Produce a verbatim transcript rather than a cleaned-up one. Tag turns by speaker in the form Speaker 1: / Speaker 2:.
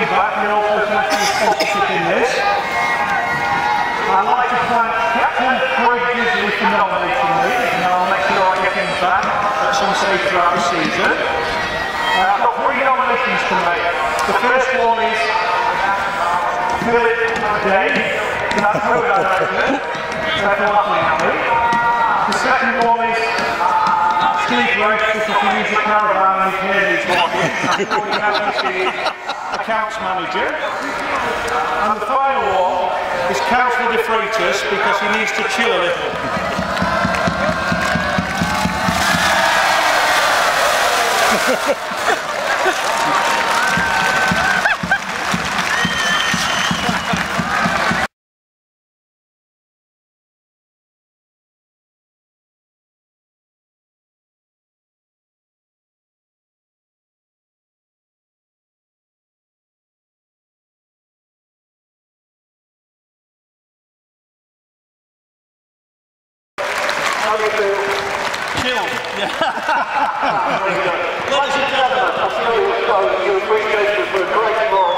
Speaker 1: back and also thank you for sponsorship in this. I'd like to thank Captain Craig Disley for nominating me, and I'll make sure I get him back at some stage throughout the season. Uh, I've got three nominations to make. The first one is Philip Day, that's co-director, so laughing at me. The second one is Steve Roach, because he needs a caravan and he needs walking, and he happens to be accounts manager. And the final one is Councillor De Freitas, because he needs to chill a little. Chill. Yeah. Ladies and gentlemen, I'm sure you appreciate it for a great